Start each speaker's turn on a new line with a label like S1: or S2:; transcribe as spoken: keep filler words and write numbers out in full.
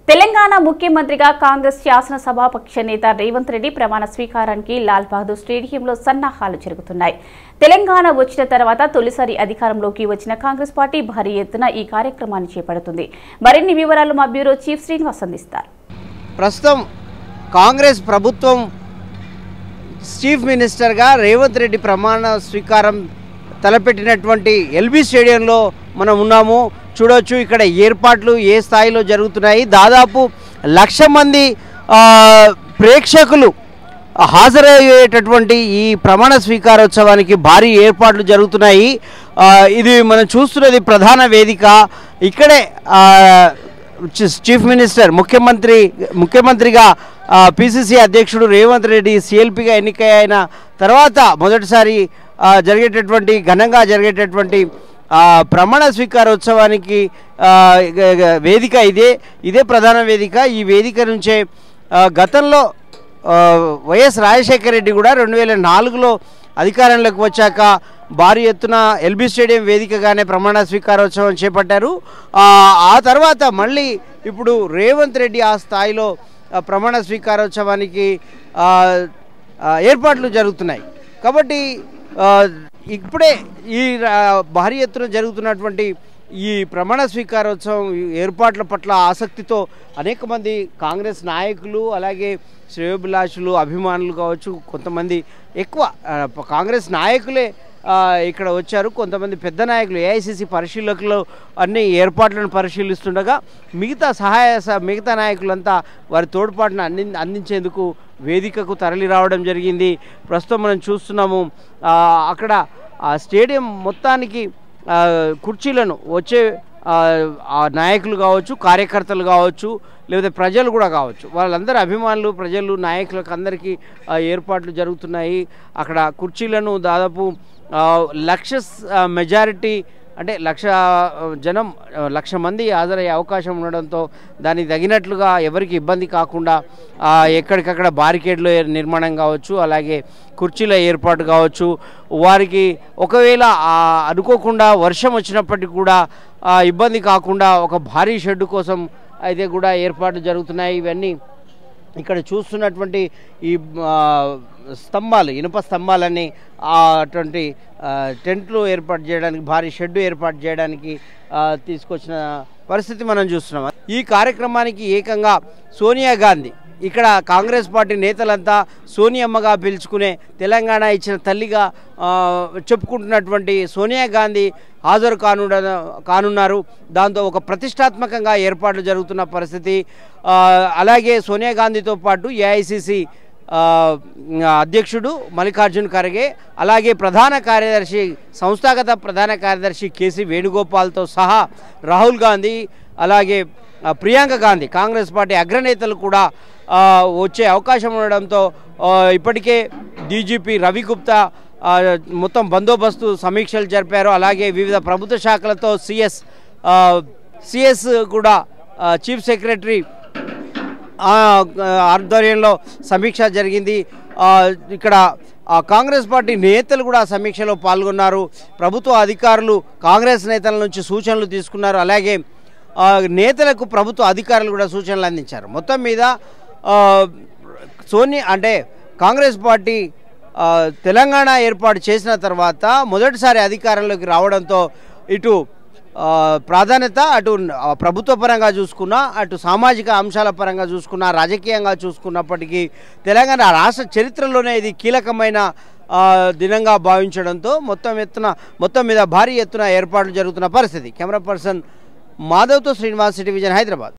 S1: తెలంగాణ ముఖ్యమంత్రిగా కాంగ్రెస్ శాసనసభాపక్ష నేత రేవంత్ రెడ్డి ప్రమాణ స్వీకారానికి లాల్ బహదూర్ స్టేడియంలో సన్నాహాలు జరుగుతున్నాయి. తెలంగాణ వచ్చిన తర్వాత తొలిసారి అధికారంలోకి వచ్చిన కాంగ్రెస్ పార్టీ భారీ ఎత్తున ఈ కార్యక్రమాన్ని చేపడుతుంది. మరిన్ని వివరాలు మా బ్యూరో చీఫ్ శ్రీనివాస్ అందిస్తారు.
S2: ప్రస్తుతం కాంగ్రెస్ ప్రభుత్వం చీఫ్ మినిస్టర్గా రేవంత్ రెడ్డి ప్రమాణ స్వీకారం తలపెట్టినటువంటి ఎల్బీ స్టేడియంలో మనం ఉన్నాము. చూడొచ్చు ఇక్కడ ఏర్పాట్లు ఏ స్థాయిలో జరుగుతున్నాయి. దాదాపు లక్ష మంది ప్రేక్షకులు హాజరయ్యేటటువంటి ఈ ప్రమాణ స్వీకారోత్సవానికి భారీ ఏర్పాట్లు జరుగుతున్నాయి. ఇది మనం చూస్తున్నది ప్రధాన వేదిక. ఇక్కడే చీఫ్ మినిస్టర్ ముఖ్యమంత్రి ముఖ్యమంత్రిగా పిసిసి అధ్యక్షుడు రేవంత్ రెడ్డి సిఎల్పిగా ఎన్నికైన తర్వాత మొదటిసారి జరిగేటటువంటి ఘనంగా జరిగేటటువంటి ప్రమాణ స్వీకారోత్సవానికి వేదిక ఇదే ఇదే ప్రధాన వేదిక. ఈ వేదిక నుంచే గతంలో వైఎస్ రాజశేఖర రెడ్డి కూడా రెండు వేల నాలుగులో అధికారంలోకి వచ్చాక భారీ ఎత్తున ఎల్బీ స్టేడియం వేదికగానే ప్రమాణ స్వీకారోత్సవం చేపట్టారు. ఆ తర్వాత మళ్ళీ ఇప్పుడు రేవంత్ రెడ్డి ఆ స్థాయిలో ప్రమాణ స్వీకారోత్సవానికి ఏర్పాట్లు జరుగుతున్నాయి. కాబట్టి ఇప్పుడే ఈ భారీ ఎత్తున జరుగుతున్నటువంటి ఈ ప్రమాణ స్వీకారోత్సవం ఏర్పాట్ల పట్ల ఆసక్తితో అనేక మంది కాంగ్రెస్ నాయకులు అలాగే శ్రేయోభిలాషులు అభిమానులు కావచ్చు, కొంతమంది ఎక్కువ కాంగ్రెస్ నాయకులే ఇక్కడ వచ్చారు. కొంతమంది పెద్ద నాయకులు ఏఐసిసి పరిశీలకులు అన్ని ఏర్పాట్లను పరిశీలిస్తుండగా మిగతా సహాయ మిగతా నాయకులంతా వారి తోడ్పాటును అంది అందించేందుకు వేదికకు తరలి రావడం జరిగింది. ప్రస్తుతం మనం చూస్తున్నాము అక్కడ ఆ స్టేడియం మొత్తానికి కుర్చీలను వచ్చే నాయకులు కావచ్చు, కార్యకర్తలు కావచ్చు, లేదా ప్రజలు కూడా కావచ్చు, వాళ్ళందరూ అభిమానులు ప్రజలు నాయకులకు అందరికీ ఏర్పాట్లు జరుగుతున్నాయి. అక్కడ కుర్చీలను దాదాపు లక్ష మెజారిటీ అంటే లక్ష జనం లక్ష మంది హాజరయ్యే అవకాశం ఉండడంతో దానికి తగినట్లుగా ఎవరికి ఇబ్బంది కాకుండా ఎక్కడికక్కడ బారికేడ్ల నిర్మాణం కావచ్చు, అలాగే కుర్చీల ఏర్పాటు కావచ్చు, వారికి ఒకవేళ అనుకోకుండా వర్షం వచ్చినప్పటికీ కూడా ఇబ్బంది కాకుండా ఒక భారీ షెడ్ కోసం అయితే కూడా ఏర్పాట్లు జరుగుతున్నాయి. ఇవన్నీ ఇక్కడ చూస్తున్నటువంటి ఈ స్తంభాలు ఇనుప స్తంభాలన్నీ అటువంటి టెంట్లు ఏర్పాటు చేయడానికి భారీ షెడ్ ఏర్పాటు చేయడానికి తీసుకొచ్చిన పరిస్థితి మనం చూస్తున్నాం. ఈ కార్యక్రమానికి ఏకంగా సోనియా గాంధీ ఇక్కడ కాంగ్రెస్ పార్టీ నేతలంతా సోనియమ్మగా పిలుచుకునే తెలంగాణ ఇచ్చిన తల్లిగా చెప్పుకుంటున్నటువంటి సోనియా గాంధీ హాజరు కాను కానున్నారు. దాంతో ఒక ప్రతిష్టాత్మకంగా ఏర్పాట్లు జరుగుతున్న పరిస్థితి. అలాగే సోనియా గాంధీతో పాటు ఏఐసిసి అధ్యక్షుడు మల్లికార్జున్ ఖర్గే, అలాగే ప్రధాన కార్యదర్శి సంస్థాగత ప్రధాన కార్యదర్శి కేసీ వేణుగోపాల్తో సహా రాహుల్ గాంధీ, అలాగే ప్రియాంక గాంధీ కాంగ్రెస్ పార్టీ అగ్రనేతలు కూడా వచ్చే అవకాశం ఉండడంతో ఇప్పటికే డీజీపీ రవి గుప్తా మొత్తం బందోబస్తు సమీక్షలు జరిపారు. అలాగే వివిధ ప్రభుత్వ శాఖలతో సిఎస్ సిఎస్ కూడా చీఫ్ సెక్రటరీ ఆధ్వర్యంలో సమీక్ష జరిగింది. ఇక్కడ కాంగ్రెస్ పార్టీ నేతలు కూడా సమీక్షలో పాల్గొన్నారు. ప్రభుత్వ అధికారులు కాంగ్రెస్ నేతల నుంచి సూచనలు తీసుకున్నారు. అలాగే నేతలకు ప్రభుత్వ అధికారులు కూడా సూచనలు అందించారు. మొత్తం మీద సోని అంటే కాంగ్రెస్ పార్టీ తెలంగాణ ఏర్పాటు చేసిన తర్వాత మొదటిసారి అధికారంలోకి రావడంతో ఇటు ప్రాధాన్యత అటు ప్రభుత్వ పరంగా చూసుకున్నా, అటు సామాజిక అంశాల పరంగా చూసుకున్నా, రాజకీయంగా చూసుకున్నప్పటికీ తెలంగాణ రాష్ట్ర చరిత్రలోనే ఇది కీలకమైన దినంగా భావించడంతో మొత్తం ఎత్తున మొత్తం మీద భారీ ఎత్తున ఏర్పాట్లు జరుగుతున్న పరిస్థితి. కెమెరా పర్సన్ మాధవ్తో శ్రీనివాస్, సిటీ విజన్, హైదరాబాద్.